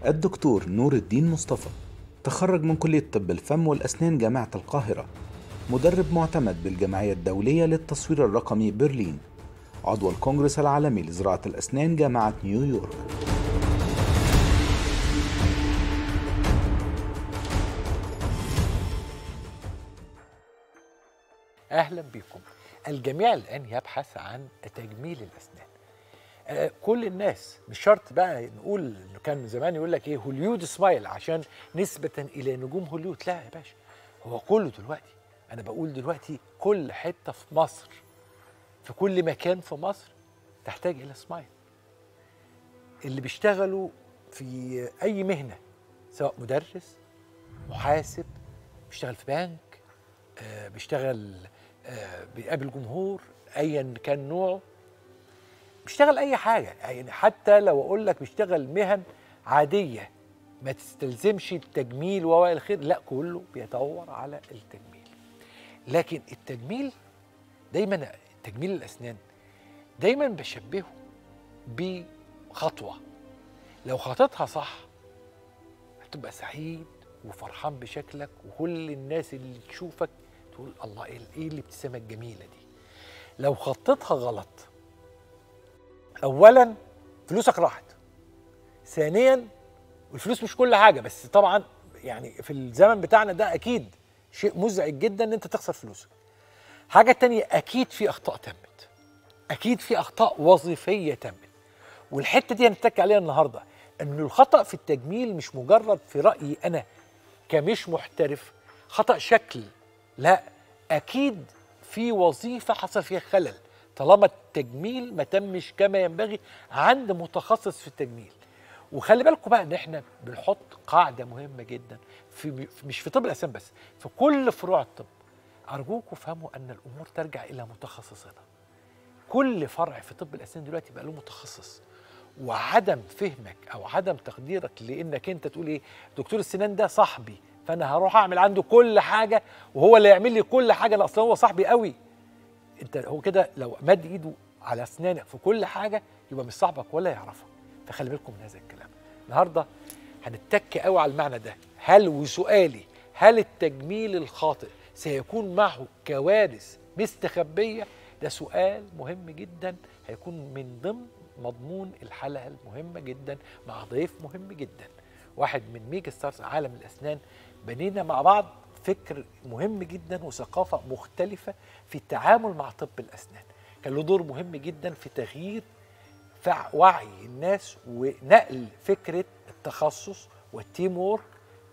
الدكتور نور الدين مصطفى تخرج من كلية طب الفم والأسنان جامعة القاهرة، مدرب معتمد بالجمعية الدولية للتصوير الرقمي برلين، عضو الكونغرس العالمي لزراعة الأسنان جامعة نيويورك. أهلا بكم. الجميع الآن يبحث عن تجميل الأسنان. كل الناس، مش شرط بقى نقول إنه كان زمان يقول لك إيه هوليود سمايل عشان نسبة إلى نجوم هوليود. لا يا باشا، هو كله دلوقتي، أنا بقول دلوقتي كل حتة في مصر، في كل مكان في مصر تحتاج إلى سمايل. اللي بيشتغلوا في أي مهنة، سواء مدرس، محاسب، بيشتغل في بنك، بيشتغل بيقابل جمهور ايا كان نوعه، بيشتغل اي حاجه، يعني حتى لو اقول لك بيشتغل مهن عاديه ما تستلزمش التجميل والى الخير، لا كله بيدور على التجميل. لكن التجميل دايما، تجميل الاسنان دايما بشبهه بخطوه، لو خطتها صح هتبقى سعيد وفرحان بشكلك، وكل الناس اللي تشوفك تقول الله ايه الابتسامه الجميله دي. لو خطتها غلط، اولا فلوسك راحت، ثانيا والفلوس مش كل حاجه، بس طبعا يعني في الزمن بتاعنا ده اكيد شيء مزعج جدا ان انت تخسر فلوسك. حاجه تانية، اكيد في اخطاء تمت، اكيد في اخطاء وظيفيه تمت، والحته دي هنتك عليها النهارده، ان الخطا في التجميل مش مجرد في رايي انا كمش محترف خطا شكل، لا، اكيد في وظيفه حصل فيها خلل طالما التجميل ما تمش كما ينبغي عند متخصص في التجميل. وخلي بالكم بقى ان احنا بنحط قاعده مهمه جدا مش في طب الاسنان بس، في كل فروع الطب. ارجوكم فهموا ان الامور ترجع الى متخصصنا. كل فرع في طب الاسنان دلوقتي بقى له متخصص، وعدم فهمك او عدم تقديرك لانك انت تقول ايه دكتور السنان ده صاحبي فانا هروح اعمل عنده كل حاجه وهو اللي يعمل لي كل حاجه، لا اصلا هو صاحبي قوي. انت هو كده لو مد ايده على اسنانك في كل حاجه يبقى مش صاحبك ولا يعرفك. فخلي بالكم من هذا الكلام. النهارده هنتك قوي على المعنى ده. وسؤالي، هل التجميل الخاطئ سيكون معه كوارث مستخبيه؟ ده سؤال مهم جدا، هيكون من ضمن مضمون الحلقه المهمه جدا مع ضيف مهم جدا، واحد من ميجا ستارز عالم الاسنان. بنينا مع بعض فكر مهم جدا وثقافه مختلفه في التعامل مع طب الاسنان، كان له دور مهم جدا في تغيير وعي الناس ونقل فكره التخصص والتيم وورك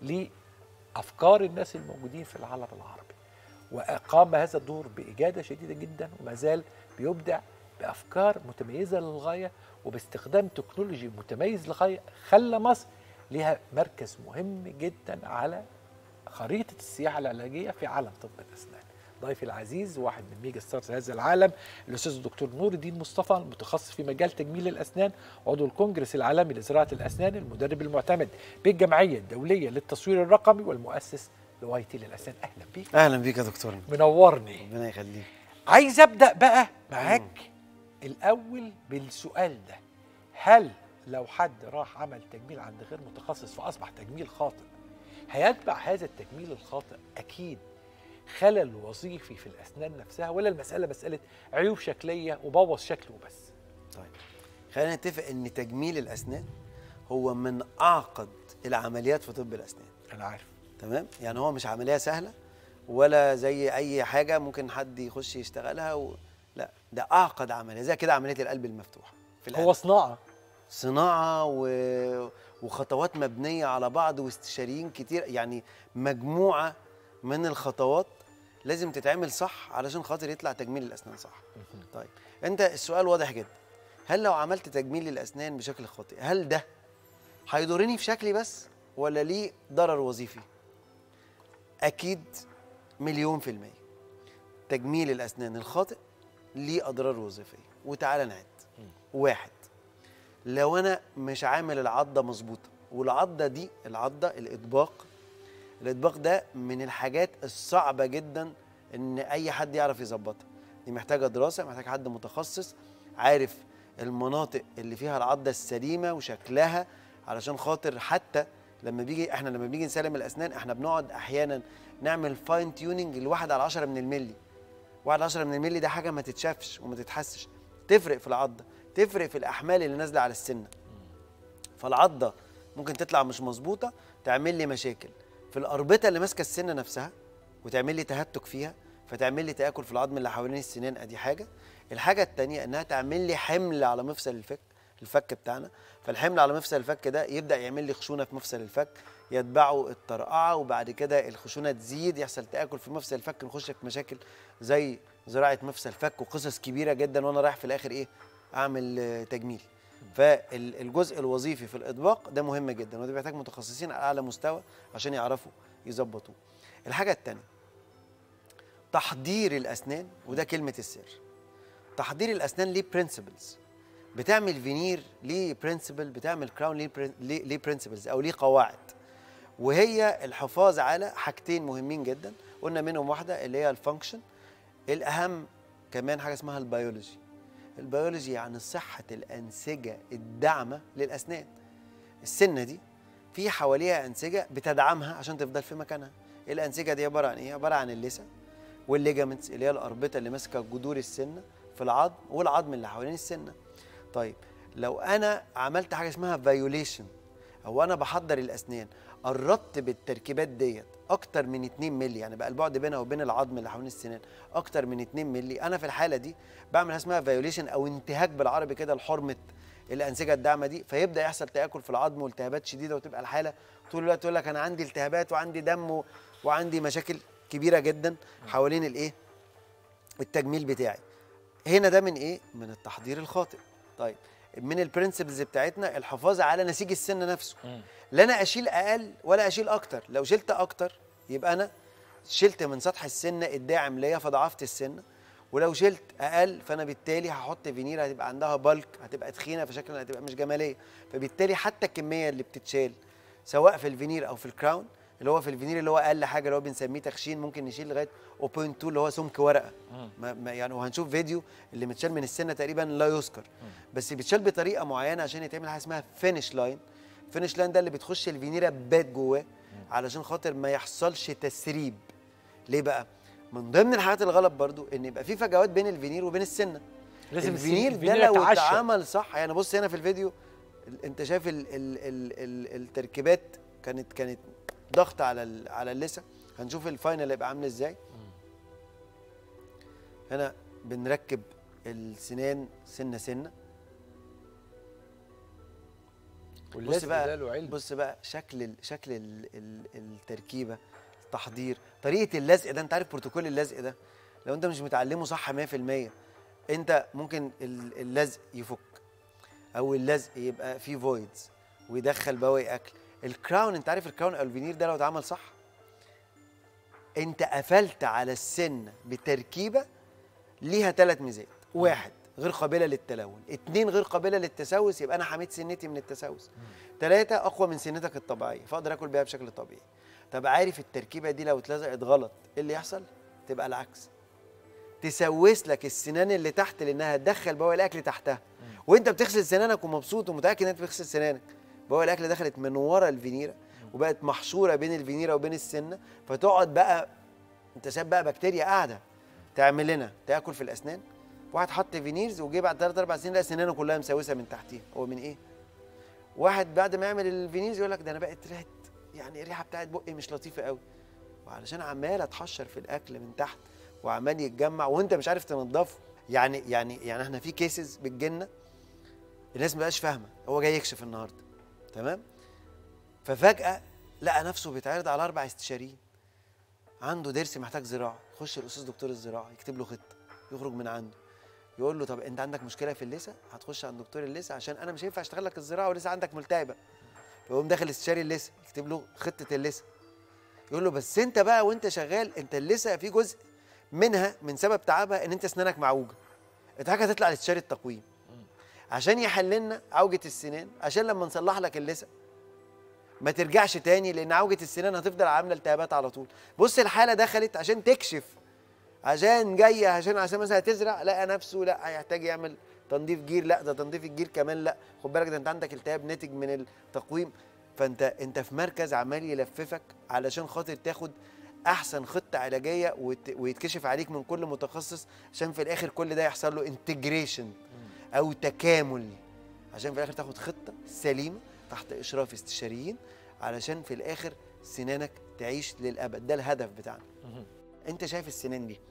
لافكار الناس الموجودين في العالم العربي، وقام هذا الدور باجاده شديده جدا، وما زال بيبدع بافكار متميزه للغايه وباستخدام تكنولوجي متميز للغايه، خلى مصر لها مركز مهم جدا على خريطه السياحه العلاجيه في عالم طب الاسنان. ضيفي العزيز واحد من ميجا ستارز هذا العالم، الاستاذ الدكتور نور الدين مصطفى، المتخصص في مجال تجميل الاسنان، عضو الكونجرس العالمي لزراعه الاسنان، المدرب المعتمد بالجمعيه الدوليه للتصوير الرقمي، والمؤسس لوايتي للاسنان. اهلا بيك. اهلا بيك يا دكتور، منورني. ربنا يخليك. عايز ابدا بقى معاك الاول بالسؤال ده، هل لو حد راح عمل تجميل عند غير متخصص فاصبح تجميل خاطئ، هيتبع هذا التجميل الخاطئ اكيد خلل وظيفي في الاسنان نفسها، ولا المساله مساله عيوب شكليه وبوظ شكله بس؟ طيب خلينا نتفق ان تجميل الاسنان هو من اعقد العمليات في طب الاسنان. انا عارف، تمام، يعني هو مش عمليه سهله ولا زي اي حاجه ممكن حد يخش يشتغلها لا، ده اعقد عمليه، زي كده عمليه القلب المفتوح في القلب. هو صناعه وخطوات مبنيه على بعض واستشاريين كتير، يعني مجموعه من الخطوات لازم تتعمل صح علشان خاطر يطلع تجميل الاسنان صح. طيب انت السؤال واضح جدا، هل لو عملت تجميل للاسنان بشكل خاطئ هل ده هيضرني في شكلي بس ولا ليه ضرر وظيفي؟ اكيد 1,000,000%. تجميل الاسنان الخاطئ ليه اضرار وظيفيه، وتعالى نعد. واحد، لو انا مش عامل العضه مظبوطه، والعضه دي الاطباق ده من الحاجات الصعبه جدا ان اي حد يعرف يظبطها، دي محتاجه دراسه، محتاج حد متخصص عارف المناطق اللي فيها العضه السليمه وشكلها علشان خاطر حتى لما بيجي نسلم الاسنان احنا بنقعد احيانا نعمل فاين تيوننج لواحد على 10 من الملي. 1 على 10 من الملي ده حاجه ما تتشافش وما تتحسش، تفرق في العضه، تفرق في الاحمال اللي نازله على السنه. فالعضه ممكن تطلع مش مظبوطه تعمل لي مشاكل في الاربطه اللي ماسكه السنه نفسها وتعمل لي تهتك فيها، فتعمل لي تآكل في العظم اللي حوالين السنان. ادي حاجه. الحاجه الثانيه انها تعمل لي حمل على مفصل الفك بتاعنا، فالحمل على مفصل الفك ده يبدا يعمل لي خشونه في مفصل الفك، يتبعه الطرقعه، وبعد كده الخشونه تزيد، يحصل تآكل في مفصل الفك، نخش في مشاكل زي زراعه مفصل الفك وقصص كبيره جدا، وانا رايح في الاخر ايه؟ اعمل تجميل. فالجزء الوظيفي في الاطباق ده مهم جدا، وده بيحتاج متخصصين على اعلى مستوى عشان يعرفوا يظبطوه. الحاجه الثانيه تحضير الاسنان، وده كلمه السر. تحضير الاسنان ليه برنسبلز، بتعمل فينير ليه برنسبل، بتعمل كراون ليه برنسبلز او ليه قواعد، وهي الحفاظ على حاجتين مهمين جدا، قلنا منهم واحده اللي هي الفانكشن، الاهم كمان حاجه اسمها البيولوجي. البيولوجي يعني صحه الانسجه الداعمه للاسنان. السنه دي في حواليها انسجه بتدعمها عشان تفضل في مكانها. الانسجه دي عباره عن ايه؟ عباره عن اللثه والليجامنتس اللي هي الاربطه اللي ماسكه جذور السنه في العظم، والعظم اللي حوالين السنه. طيب لو انا عملت حاجه اسمها فايوليشن، او انا بحضر الاسنان قربت بالتركيبات ديت اكتر من 2 مللي، يعني بقى البعد بينها وبين العظم اللي حوالين السنان اكتر من 2 مللي، انا في الحاله دي بعمل حاجه اسمها فايوليشن او انتهاك بالعربي كده لحرمه الانسجه الداعمه دي، فيبدا يحصل تاكل في العظم والتهابات شديده، وتبقى الحاله طول الوقت تقول لك انا عندي التهابات وعندي دم وعندي مشاكل كبيره جدا حوالين الايه؟ التجميل بتاعي. هنا ده من ايه؟ من التحضير الخاطئ. طيب من البرنسبلز بتاعتنا الحفاظ على نسيج السن نفسه. لا انا اشيل اقل ولا اشيل اكتر، لو شلت اكتر يبقى انا شلت من سطح السنه الداعم ليا فضعفت السنه، ولو شلت اقل فانا بالتالي هحط فينير هتبقى عندها بالك، هتبقى تخينه فشكلها هتبقى مش جماليه، فبالتالي حتى الكميه اللي بتتشال سواء في الفينير او في الكراون، اللي هو في الفينير اللي هو اقل حاجه اللي هو بنسميه تخشين، ممكن نشيل لغايه 0.2 اللي هو سمك ورقه. يعني وهنشوف فيديو اللي متشال من السنه تقريبا لا يذكر، بس بيتشال بطريقه معينه عشان يتعمل حاجه اسمها فينش لاين. فينش لاين ده اللي بتخش الفينيره بات جواه علشان خاطر ما يحصلش تسريب. ليه بقى؟ من ضمن الحاجات الغلط برضو ان يبقى في فجوات بين الفينير وبين السنه. لازم الفينير ده لو اتعمل صح، يعني بص هنا في الفيديو انت شايف التركيبات كانت ضغط على اللثه. هنشوف الفاينل هيبقى عامل ازاي. هنا بنركب السنان سنه سنه. بص بقى شكل التركيبه، التحضير، طريقه اللزق ده. انت عارف بروتوكول اللزق ده لو انت مش متعلمه صح 100% انت ممكن اللزق يفك، او اللزق يبقى فيه فويدز ويدخل بواقي اكل. الكراون، انت عارف الكراون او الفينير ده لو اتعمل صح انت قفلت على السن بتركيبه ليها 3 ميزات: 1 غير قابله للتلون، 2 غير قابله للتسوس، يبقى انا حميت سنتي من التسوس، 3 اقوى من سنتك الطبيعيه فاقدر اكل بيها بشكل طبيعي. طب عارف التركيبه دي لو اتلزقت غلط ايه اللي يحصل؟ تبقى العكس، تسوس لك السنان اللي تحت لانها تدخل بواقي الاكل تحتها، وانت بتغسل سنانك ومبسوط ومتاكد ان انت بتغسل سنانك، بواقي الاكل دخلت من ورا الفينيره وبقت محشوره بين الفينيره وبين السنه، فتقعد بقى انت ساب بقى بكتيريا قاعده تعمل لنا تاكل في الاسنان. واحد حط فينيرز وجه بعد 3 4 سنين لقى سنانه كلها مسوسه من تحتيها. هو من ايه؟ واحد بعد ما يعمل الفينيرز يقول لك ده انا بقت ريحه، يعني الريحه بتاعت بقي مش لطيفه قوي، وعلشان عمال اتحشر في الاكل من تحت وعمال يتجمع وانت مش عارف تنضفه. يعني احنا في كيسز بتجيلنا الناس ما بقاش فاهمه، هو جاي يكشف النهارده تمام، ففجاه لقى نفسه بيتعرض على 4 استشاريين، عنده ضرس محتاج زراعه، يخش الاستاذ دكتور الزراعه يكتب له خطه، يخرج من عنده يقول له طب انت عندك مشكله في اللثه، هتخش عند دكتور اللثه عشان انا مش هينفع اشتغل لك الزراعه ولسه عندك ملتهبه. فيقوم داخل استشاري اللثه يكتب له خطه اللثه، يقول له بس انت بقى وانت شغال انت اللثه في جزء منها من سبب تعبها ان انت اسنانك معوجه، انت حاجه هتطلع لاستشاري التقويم عشان يحل لنا عوجه السنان، عشان لما نصلح لك اللثه ما ترجعش تاني، لان عوجه السنان هتفضل عامله التهابات على طول. بص الحاله دخلت عشان تكشف، عشان جايه عشان مثلا تزرع، لقى نفسه لا هيحتاج يعمل تنظيف جير، لا ده تنظيف الجير كمان لا، خد بالك ده انت عندك التهاب ناتج من التقويم. فانت في مركز عمال يلففك علشان خاطر تاخد احسن خطه علاجيه ويتكشف عليك من كل متخصص، عشان في الاخر كل ده يحصل له انتجريشن او تكامل، عشان في الاخر تاخد خطه سليمه تحت اشراف استشاريين، علشان في الاخر سنانك تعيش للابد. ده الهدف بتاعنا. انت شايف السنان دي،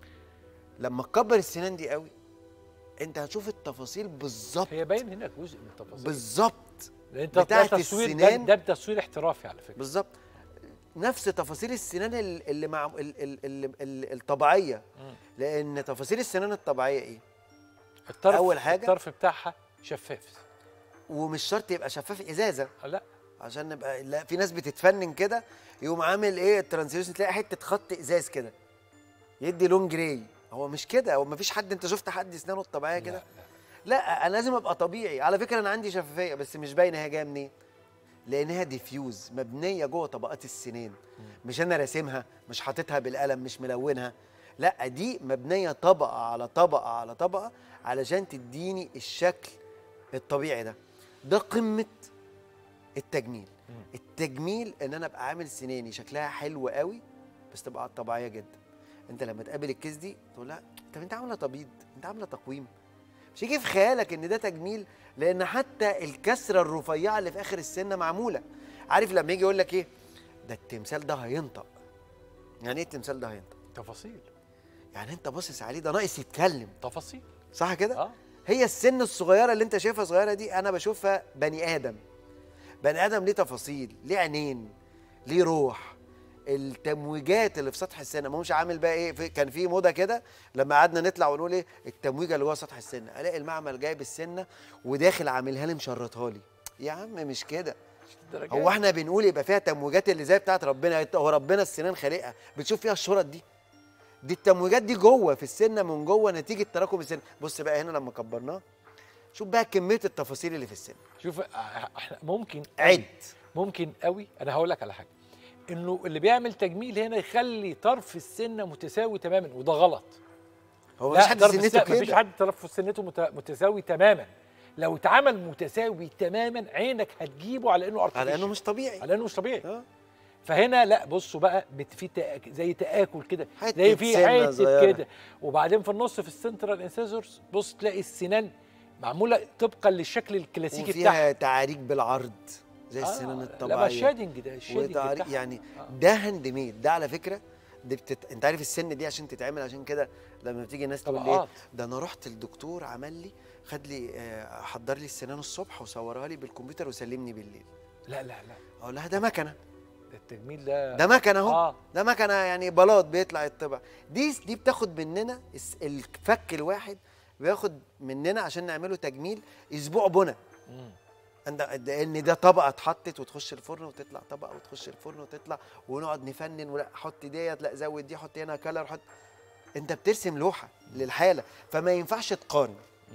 لما تكبر السنان دي قوي انت هتشوف التفاصيل بالظبط. هي باين هنا جزء من التفاصيل بالظبط بتاعت السنان. ده تصوير احترافي على فكره. بالظبط نفس تفاصيل السنان اللي مع الطبيعيه. لان تفاصيل السنان الطبيعيه ايه؟ اول حاجه الطرف بتاعها شفاف، ومش شرط يبقى شفاف ازازه، لا عشان نبقى، لا في ناس بتتفنن كده يقوم عامل ايه الترانسليوشن، تلاقي حته خط ازاز كده يدي لون جراي. هو مش كده، هو مفيش حد، انت شفت حد اسنانه الطبيعيه كده؟ لا انا لازم ابقى طبيعي. على فكره انا عندي شفافيه بس مش باينه هي جايه منين، لانها ديفيوز مبنيه جوه طبقات السنان. مش انا راسمها، مش حاططها بالقلم، مش ملونها، لا دي مبنيه طبقه على طبقه على طبقه علشان تديني الشكل الطبيعي ده. ده قمه التجميل. التجميل ان انا ابقى عامل سناني شكلها حلو قوي بس تبقى طبيعيه جدا. انت لما تقابل الكيس دي تقول لها طب انت عامله تبييض، انت عامله تقويم، مش يجي في خيالك ان ده تجميل، لان حتى الكسره الرفيعه اللي في اخر السنه معموله. عارف لما يجي يقول لك ايه ده التمثال ده هينطق، يعني ايه التمثال ده هينطق؟ تفاصيل، يعني انت باصص عليه ده ناقص يتكلم، تفاصيل، صح كده؟ هي السن الصغيره اللي انت شايفها صغيره دي انا بشوفها بني ادم. بني ادم ليه تفاصيل، ليه عينين، ليه روح. التمويجات اللي في سطح السنه، ما هوش عامل بقى ايه كان في موضه كده لما قعدنا نطلع ونقول ايه التمويجه اللي جوه سطح السنه، الاقي المعمل جايب السنه وداخل عاملها لي مشرطها لي. يا عم مش كده، هو احنا بنقول يبقى فيها تمويجات اللي زي بتاعت ربنا؟ هو ربنا السنان خالقها بتشوف فيها الشرط دي؟ دي التمويجات دي جوه في السنه من جوه نتيجه تراكم السنه. بص بقى هنا لما كبرناه شوف بقى كميه التفاصيل اللي في السنه. شوف احنا ممكن عد ممكن قوي. انا هقول لك على حاجه، انه اللي بيعمل تجميل هنا يخلي طرف السنه متساوي تماما، وده غلط. هو مفيش حد سنته كده، مفيش حد طرف سنته متساوي تماما. لو اتعمل متساوي تماما عينك هتجيبه على انه على انه مش طبيعي، على انه مش طبيعي. فهنا لا، بصوا بقى في زي تآكل كده، زي في حته كده، وبعدين في النص في السنترال انسيزورز بص تلاقي السنان معموله طبقا للشكل الكلاسيكي بتاعها، وفيها تعاريج بالعرض زي السنان الطبيعيه. لا الشادنج ده الشادنج يعني ده هاند ميد. ده على فكره دي انت عارف السن دي عشان تتعمل، عشان كده لما بتيجي ناس تقول لي ده انا رحت للدكتور عمل لي خد لي حضر لي السنان الصبح وصورها لي بالكمبيوتر وسلمني بالليل. لا لا لا، اقول لها ده مكنه، ده التجميل ده مكنه اهو. ده مكنه يعني بلاط بيطلع يطبع. دي بتاخد مننا الفك الواحد بياخد مننا عشان نعمله تجميل اسبوع بنا. ان ده طبقه اتحطت وتخش الفرن وتطلع طبقه وتخش الفرن وتطلع، ونقعد نفنن، ولا حط ديت، لا زود دي، حط هنا كلر، حط. انت بترسم لوحه للحاله، فما ينفعش تقارن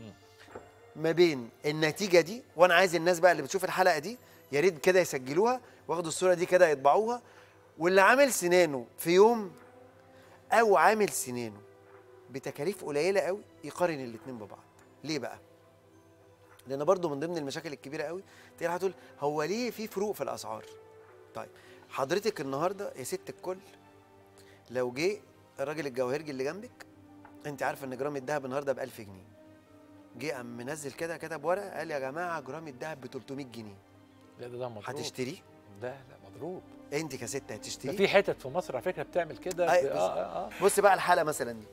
ما بين النتيجه دي. وانا عايز الناس بقى اللي بتشوف الحلقه دي يا ريت كده يسجلوها واخدوا الصوره دي كده يطبعوها، واللي عامل سنانه في يوم او عامل سنانه بتكاليف قليله قوي يقارن الاثنين ببعض. ليه بقى؟ لان برضو من ضمن المشاكل الكبيره قوي تيجي هتقول هو ليه في فروق في الاسعار؟ طيب حضرتك النهارده يا ست الكل لو جه الراجل الجواهرجي اللي جنبك، انت عارفه ان جرام الذهب النهارده ب 1000 جنيه، جه قام منزل كده كتب ورقه قال يا جماعه جرام الذهب ب 300 جنيه. لا ده مضروب. هتشتريه؟ لا مضروب. انت كست هتشتريه؟ في حتت في مصر على فكره بتعمل كده. بص بقى الحاله مثلا دي،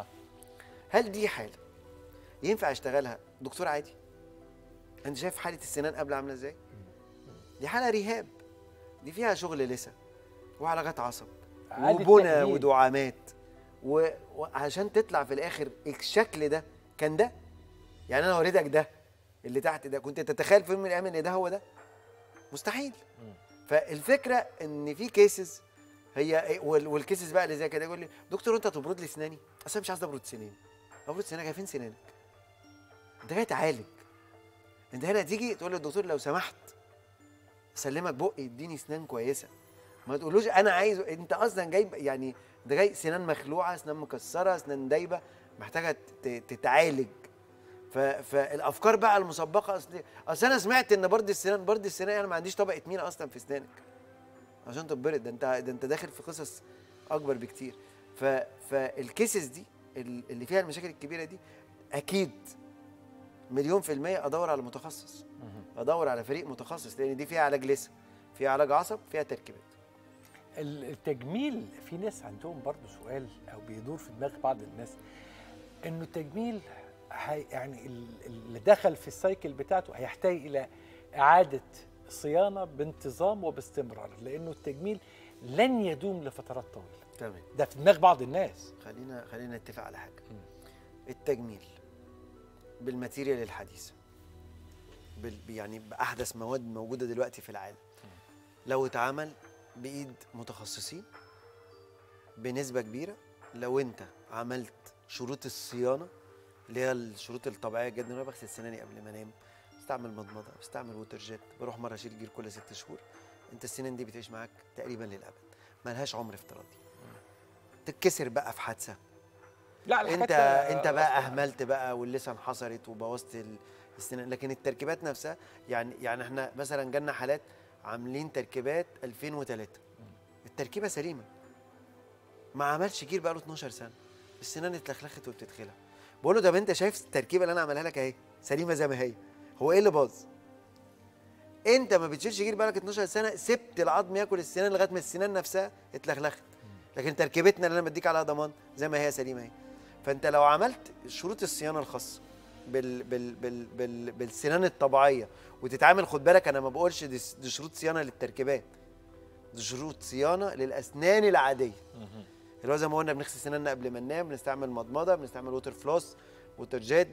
هل دي حاله ينفع اشتغلها دكتور عادي؟ انت شايف حاله السنان قبل عامله ازاي؟ دي حاله رهاب، دي فيها شغل لسه وعلاجات عصب وبنى ودعامات، وعشان تطلع في الاخر الشكل ده. كان ده يعني انا وريتك ده اللي تحت ده، كنت تتخيل في يوم من الايام ان ده هو ده؟ مستحيل. فالفكره ان في كيسز هي والكيسز بقى اللي زي كده يقول لي دكتور انت تبرد لي سناني؟ اصل مش عايز ابرد سناني. ابرد سنانك؟ فين سنانك؟ انت جاي تعالج، انت هنا تيجي تقول للدكتور لو سمحت اسلمك بقي يديني سنان كويسه، ما تقولوش انا عايز. انت اصلا جاي يعني ده جاي سنان مخلوعه، سنان مكسره، سنان دايبه محتاجه تتعالج. فالافكار بقى المسبقه، اصل انا سمعت ان برد السنان انا ما عنديش طبقه مينا اصلا في اسنانك عشان تتبرد، ده انت داخل في قصص اكبر بكتير. فالكيسز دي اللي فيها المشاكل الكبيره دي اكيد مليون في المية ادور على متخصص، ادور على فريق متخصص، لان دي فيها علاج لسه، فيها علاج عصب، فيها تركيبات. التجميل في ناس عندهم برضو سؤال او بيدور في دماغ بعض الناس انه التجميل يعني اللي دخل في السايكل بتاعته هيحتاج الى اعاده صيانه بانتظام وباستمرار، لانه التجميل لن يدوم لفترات طويله. تمام. ده في دماغ بعض الناس. خلينا نتفق على حاجه. التجميل بالماتيريال الحديثه، يعني باحدث مواد موجوده دلوقتي في العالم، لو اتعمل بايد متخصصين بنسبه كبيره، لو انت عملت شروط الصيانه اللي هي الشروط الطبيعيه جدا، انا بغسل سناني قبل ما انام، بستعمل مضمضه، بستعمل ووتر جيت، بروح مره اشيل جير كل 6 شهور، انت السنان دي بتعيش معاك تقريبا للابد، مالهاش عمر افتراضي. تتكسر بقى في حادثه، لا انت بقى اهملت بقى واللسه انحصرت وبوظت السنان، لكن التركيبات نفسها يعني احنا مثلا جالنا حالات عاملين تركيبات 2003 التركيبه سليمه، ما عملش جير بقى له 12 سنه، السنان اتلخلخت وبتتخلع. بقول له طب انت شايف التركيبه اللي انا عاملها لك اهي سليمه زي ما هي، هو ايه اللي باظ؟ انت ما بتشيلش جير بقى لك 12 سنه، سبت العظم ياكل السنان لغايه ما السنان نفسها اتلخلخت، لكن تركيبتنا اللي انا بديك عليها ضمان زي ما هي سليمه اهي. فانت لو عملت شروط الصيانه الخاصه بالسنان الطبيعيه وتتعامل، خد بالك انا ما بقولش دي شروط صيانه للتركيبات، دي شروط صيانه للاسنان العاديه، اللي هو زي ما قلنا بنغسل سناننا قبل ما ننام، بنستعمل مضمضه، بنستعمل ووتر فلوس، ووتر جيت،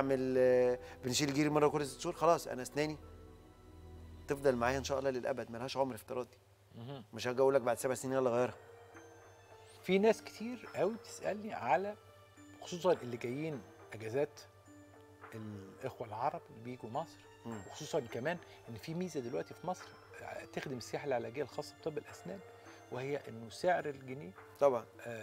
بنشيل جيري مره كل 6 شهور، خلاص انا اسناني تفضل معايا ان شاء الله للابد، مالهاش عمر افتراضي. مش هاجي اقول لك بعد 7 سنين يلا غيرها. في ناس كتير قوي بتسالني على، خصوصا اللي جايين اجازات الاخوه العرب اللي بيجوا مصر، وخصوصا كمان ان في ميزه دلوقتي في مصر تخدم السياحه العلاجيه الخاصه بطب الاسنان، وهي انه سعر الجنيه طبعا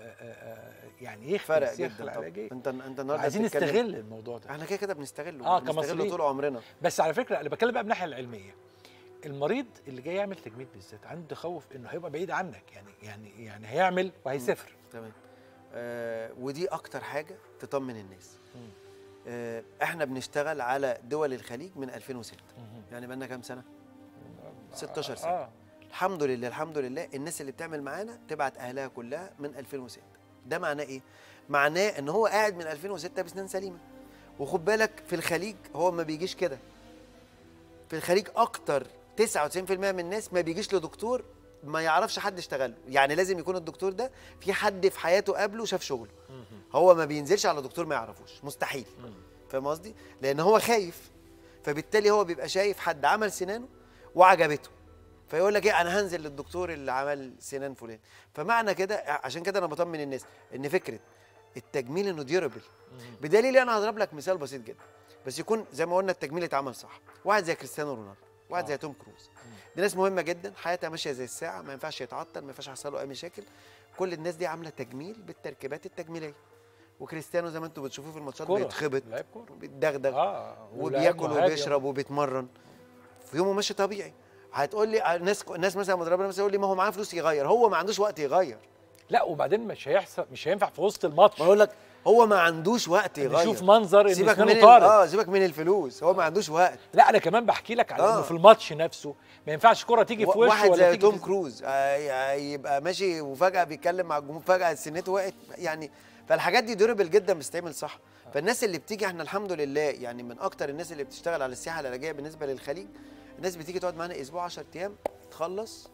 يعني يخدم السياحه العلاجيه. انت النهارده عايزين نستغل الموضوع ده. احنا كده بنستغله، بنستغله طول عمرنا. بس على فكره انا بتكلم بقى من الناحيه العلميه، المريض اللي جاي يعمل تجميل بالذات عنده تخوف انه هيبقى بعيد عنك، يعني هيعمل وهيسافر. تمام. ودي اكتر حاجه تطمن الناس. احنا بنشتغل على دول الخليج من 2006، يعني بقالنا كام سنه؟ 16 سنه. الحمد لله الناس اللي بتعمل معانا تبعت اهلها كلها من 2006. ده معناه ايه؟ معناه ان هو قاعد من 2006 بسنان سليمه. وخد بالك في الخليج هو ما بيجيش كده، في الخليج اكتر 99% من الناس ما بيجيش لدكتور ما يعرفش حد اشتغل له، يعني لازم يكون الدكتور ده في حد في حياته قبله شاف شغله. هو ما بينزلش على دكتور ما يعرفوش، مستحيل. فاهم قصدي؟ لان هو خايف، فبالتالي هو بيبقى شايف حد عمل سنانه وعجبته، فيقول لك ايه انا هنزل للدكتور اللي عمل سنان فلان. فمعنى كده، عشان كده انا بطمن الناس ان فكره التجميل انه ديورابل، بدليل انا هضرب لك مثال بسيط جدا بس يكون زي ما قلنا التجميل اتعمل صح. واحد زي كريستيانو رونالدو، واحد زي توم كروز، دي ناس مهمه جدا، حياتها ماشيه زي الساعه، ما ينفعش يتعطل، ما ينفعش يحصل له اي مشاكل. كل الناس دي عامله تجميل بالتركيبات التجميليه. وكريستيانو زي ما انتم بتشوفوه في الماتشات بيتخبط وبيتدغدغ وبياكل وبيشرب وبيتمرن في يومه ماشي طبيعي. هتقول لي ناس مثلا مضربه مثلا يقول لي ما هو معاه فلوس يغير، هو ما عندوش وقت يغير. لا وبعدين مش هينفع في وسط الماتش. بقول لك هو ما عندوش وقت يغير، شوف منظر ان اسنانه طارت. سيبك من الفلوس، هو ما عندوش وقت. لا انا كمان بحكي لك على انه في الماتش نفسه ما ينفعش كرة تيجي في وشه واحد ولا زي توم كروز يبقى ماشي وفجأة بيتكلم مع الجمهور، فجأة سنته وقعت يعني. فالحاجات دي دوربل جدا بتستعمل صح. فالناس اللي بتيجي احنا الحمد لله يعني من اكتر الناس اللي بتشتغل على السياحة العلاجية بالنسبة للخليج، الناس بتيجي تقعد معانا اسبوع 10 ايام تخلص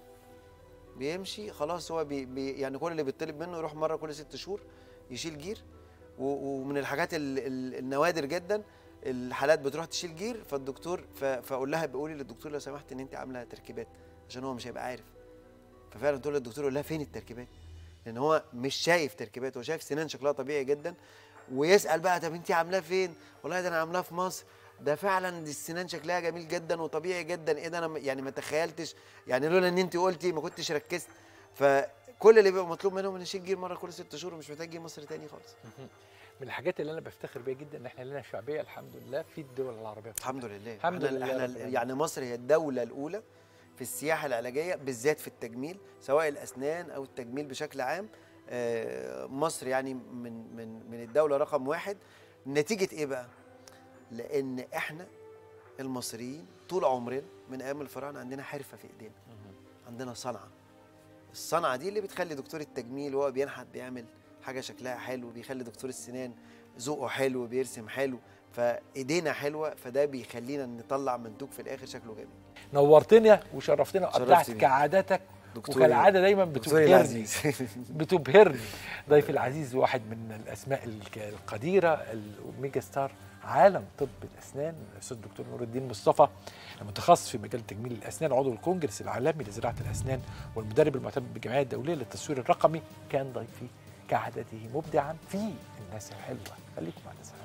بيمشي خلاص. هو يعني كل اللي بيطلب منه يروح مرة كل 6 شهور يشيل جير. ومن الحاجات النوادر جدا الحالات بتروح تشيل جير، فالدكتور فاقول لها بقولي للدكتور لو سمحت ان انت عامله تركيبات، عشان هو مش هيبقى عارف. ففعلا تقول للدكتور يقول لها فين التركيبات، لان هو مش شايف تركيبات، هو شايف سنان شكلها طبيعي جدا. ويسال بقى طب انت عاملاه فين؟ والله ده انا عاملاه في مصر. ده فعلا دي السنان شكلها جميل جدا وطبيعي جدا. ايه ده انا يعني ما تخيلتش، يعني لولا ان انت قلتي ما كنتش ركزت. فكل اللي بيبقى مطلوب منهم ان يشيل جير مره كل 6 شهور ومش محتاج يجي مصر تاني خالص. من الحاجات اللي انا بفتخر بيها جدا ان احنا لنا شعبيه الحمد لله في الدول العربيه. الحمد لله. الحمد لله. احنا يعني مصر هي الدوله الاولى في السياحه العلاجيه بالذات في التجميل، سواء الاسنان او التجميل بشكل عام. مصر يعني من الدوله رقم 1. نتيجه ايه بقى؟ لان احنا المصريين طول عمرنا من ايام الفراعنه عندنا حرفه في ايدينا، عندنا صنعه. الصنعه دي اللي بتخلي دكتور التجميل وهو بينحت بيعمل حاجه شكلها حلو، بيخلي دكتور السنان ذوقه حلو، بيرسم حلو، فايدينا حلوه، فده بيخلينا نطلع منتوج في الاخر شكله جميل. نورتنا وشرفتنا وابدعت شرفتني. كعادتك، وكالعاده دايما بتبهرني. ضيفي العزيز واحد من الاسماء القديره، الميجا ستار عالم طب الاسنان، الاستاذ الدكتور نور الدين مصطفى، المتخصص في مجال تجميل الاسنان، عضو الكونجرس العالمي لزراعه الاسنان، والمدرب المعتمد بالجمعيه الدوليه للتصوير الرقمي. كان ضيفي كعادته مبدعا في الناس الحلوه. خليكم مع الناس الحلوه.